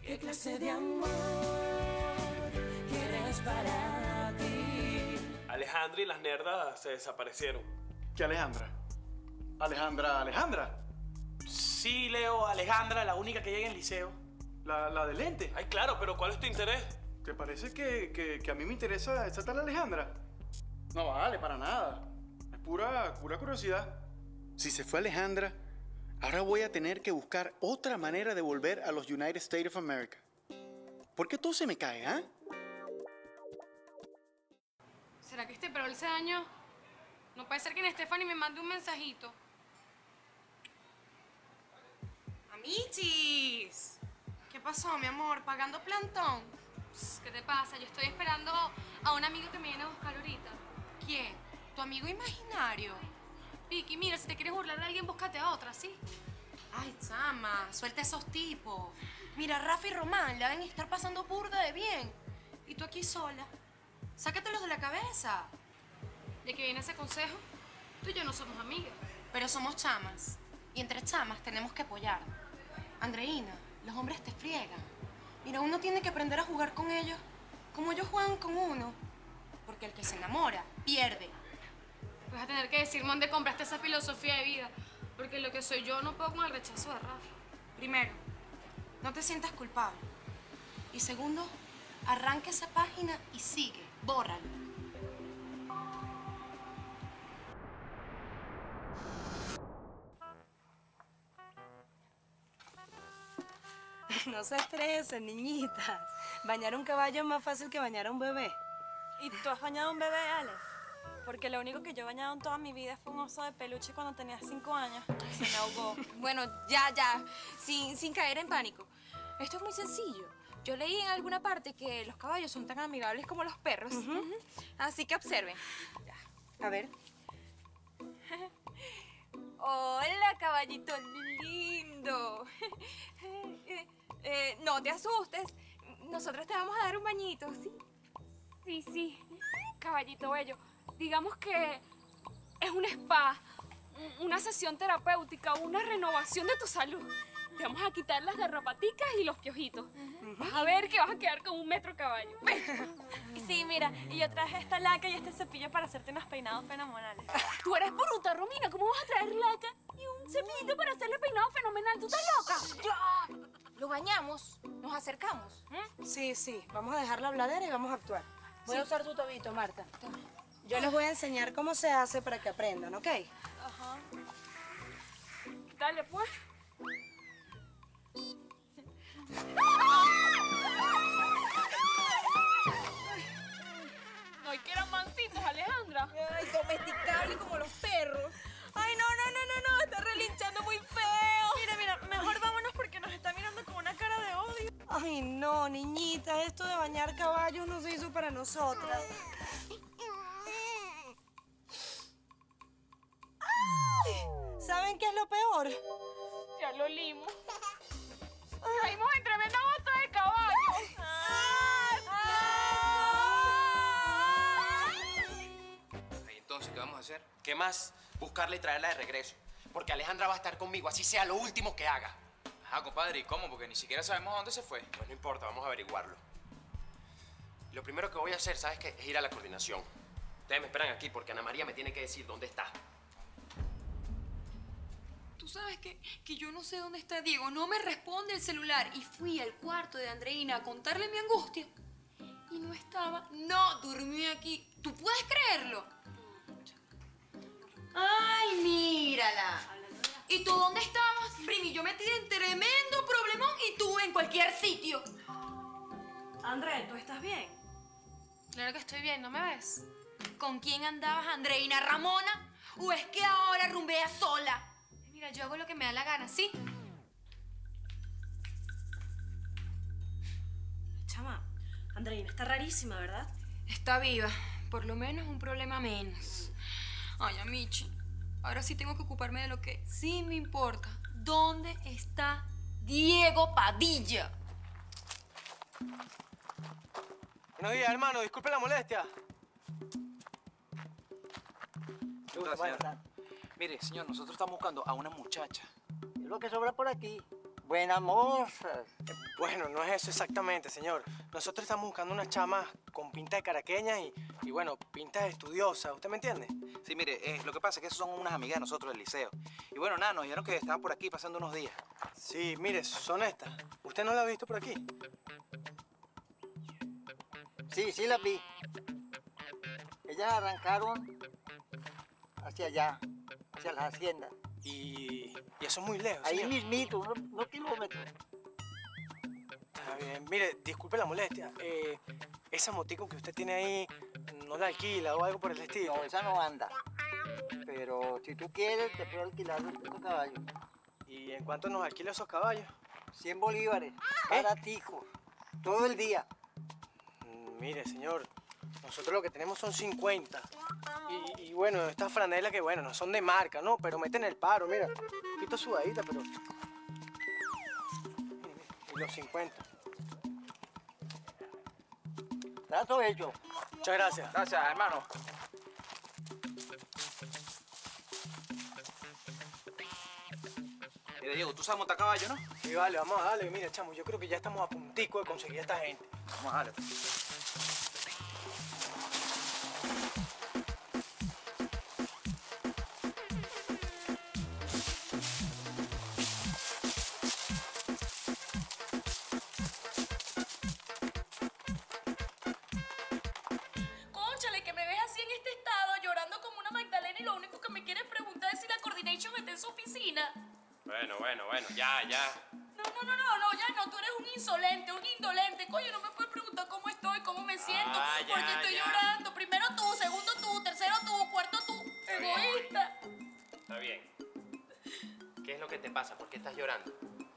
¿Qué clase de amor quieres para ti? Alejandra y las nerdas se desaparecieron. ¿Qué Alejandra? ¿Alejandra? Sí, Leo, Alejandra, la única que llega en el liceo. La de lente. Ay, claro, pero ¿cuál es tu interés? ¿Te parece que a mí me interesa esa tal Alejandra? No vale, para nada. Es pura curiosidad. Si se fue Alejandra, ahora voy a tener que buscar otra manera de volver a los United States of America. ¿Por qué todo se me cae, ah? ¿Será que este perol se dañó? No puede ser que Stephanie me mande un mensajito. ¡Amichis! ¿Qué pasó, mi amor? ¿Pagando plantón? Pss, ¿qué te pasa? Yo estoy esperando a un amigo que me viene a buscar ahorita. ¿Quién? ¿Tu amigo imaginario? Vicky, mira, si te quieres burlar de alguien, búscate a otra, ¿sí? Ay, chama, suelta esos tipos. Mira, Rafa y Román la deben estar pasando burda de bien. Y tú aquí sola. Sácatelos de la cabeza. ¿De qué viene ese consejo? Tú y yo no somos amigas. Pero somos chamas. Y entre chamas tenemos que apoyar. Andreina, los hombres te friegan. Mira, uno tiene que aprender a jugar con ellos como ellos juegan con uno. Porque el que se enamora, pierde. Vas a tener que decirme dónde compraste esa filosofía de vida. Porque lo que soy yo no puedo con el rechazo de Rafa. Primero, no te sientas culpable. Y segundo, arranca esa página y sigue. Bórralo. No se estresen, niñitas. Bañar un caballo es más fácil que bañar a un bebé. ¿Y tú has bañado a un bebé, Ale? Porque lo único que yo he bañado en toda mi vida fue un oso de peluche cuando tenía 5 años. Se me ahogó. Bueno, ya. Sin caer en pánico. Esto es muy sencillo. Yo leí en alguna parte que los caballos son tan amigables como los perros. Así que observen. A ver. Hola, caballito lindo. No te asustes. Nosotros te vamos a dar un bañito, ¿sí? Sí. Caballito bello. Digamos que es un spa, una sesión terapéutica, una renovación de tu salud. Te vamos a quitar las garrapaticas y los piojitos. Vas a ver que vas a quedar como un metro caballo. Sí, mira, y yo traje esta laca y este cepillo para hacerte unos peinados fenomenales. Tú eres bruta, Romina. ¿Cómo vas a traer laca y un cepillo para hacerle peinado fenomenal? ¿Tú estás loca? ¡Ya! Lo bañamos, nos acercamos. Sí. Vamos a dejar la habladera y vamos a actuar. Voy a usar tu tobito, Marta. Yo les voy a enseñar cómo se hace para que aprendan, ¿ok? Ajá. Dale, pues. Ay, que eran mansitos, Alejandra. Ay, domesticable como los perros. Ay, no, está relinchando muy feo. Mira, mejor vámonos porque nos está mirando con una cara de odio. Ay, no, niñita, esto de bañar caballos no se hizo para nosotras. ¿Saben qué es lo peor? Ya lo limos. Caímos en tremenda bota de caballo. Entonces, ¿qué vamos a hacer? ¿Qué más? Buscarla y traerla de regreso. Porque Alejandra va a estar conmigo, así sea lo último que haga. Ajá, compadre, ¿y cómo? Porque ni siquiera sabemos a dónde se fue. Pues no importa, vamos a averiguarlo. Lo primero que voy a hacer, ¿sabes qué? Es ir a la coordinación. Ustedes me esperan aquí porque Ana María me tiene que decir dónde está. Tú sabes que yo no sé dónde está Diego. No me responde el celular. Y fui al cuarto de Andreina a contarle mi angustia. Y no estaba. No, durmió aquí. ¿Tú puedes creerlo? ¡Ay, mírala! ¿Y tú dónde estabas? Primi, yo metida en tremendo problemón y tú en cualquier sitio. André, ¿tú estás bien? Claro que estoy bien, ¿no me ves? ¿Con quién andabas, Andreina? ¿Ramona? ¿O es que ahora rumbeas sola? Mira, yo hago lo que me da la gana, ¿sí? Chama, Andreina está rarísima, ¿verdad? Está viva. Por lo menos un problema menos. Ay, Amichi, ahora sí tengo que ocuparme de lo que sí me importa. ¿Dónde está Diego Padilla? Buenos días, hermano. Disculpe la molestia. ¿Qué gusta, señor? Mire, señor, nosotros estamos buscando a una muchacha. Es lo que sobra por aquí. Buenas mozas. Bueno, no es eso exactamente, señor. Nosotros estamos buscando unas chamas con pinta de caraqueñas y bueno, pinta de estudiosa. ¿Usted me entiende? Sí, mire, lo que pasa es que son unas amigas de nosotros del liceo. Y bueno, nada, nos dijeron que estaban por aquí pasando unos días. Sí, mire, son estas. ¿Usted no la ha visto por aquí? Sí, sí las vi. Ellas arrancaron hacia allá, hacia las haciendas. Y eso es muy lejos, Ahí señor. mismito, unos kilómetros. Está bien. Mire, disculpe la molestia. Esa motico que usted tiene ahí, ¿no la alquila o algo por el estilo? No, esa no anda. Pero si tú quieres, te puedo alquilar los 5 caballos. ¿Y en cuánto nos alquila esos caballos? 100 bolívares, baratico, todo el día. Mire, señor, nosotros lo que tenemos son 50. Y bueno, estas franelas que, bueno, no son de marca, ¿no? Pero meten el paro, mira. Un poquito sudadita, pero... Mire, y los 50. Trato hecho. Muchas gracias. Gracias, hermano. Mire, Diego, tú sabes montar caballo, ¿no? Sí, vale, vamos a darle. Mira, chamo, yo creo que ya estamos a puntico de conseguir a esta gente. Vamos a darle. Cónchale, que me ves así en este estado, llorando como una Magdalena y lo único que me quieres preguntar es si la coordination está en su oficina. Bueno, ya. No, ya no, tú eres un insolente, un indolente. Coño, no me puedes preguntar cómo estoy, cómo me siento, porque estoy llorando. Primero tú, segundo tú, tercero tú, cuarto tú. Egoísta. Está bien. ¿Qué es lo que te pasa? ¿Por qué estás llorando?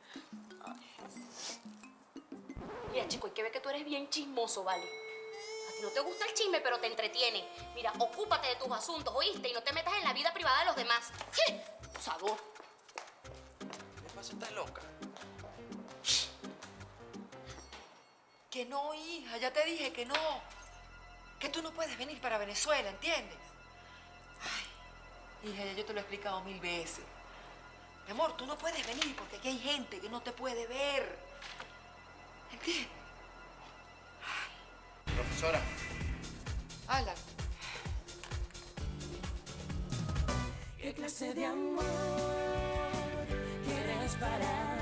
Mira, chico, hay que ver que tú eres bien chismoso, ¿vale? A ti no te gusta el chisme, pero te entretiene. Mira, ocúpate de tus asuntos, ¿oíste? Y no te metas en la vida privada de los demás. ¡Sí! Abusador. ¿Qué pasa? ¿Estás loca? Que no, hija, ya te dije que no. Que tú no puedes venir para Venezuela, ¿entiendes? Ay, hija, ya yo te lo he explicado 1000 veces. Mi amor, tú no puedes venir porque aquí hay gente que no te puede ver. ¿Entiendes? Profesora. Alan. ¿Qué clase de amor quieres para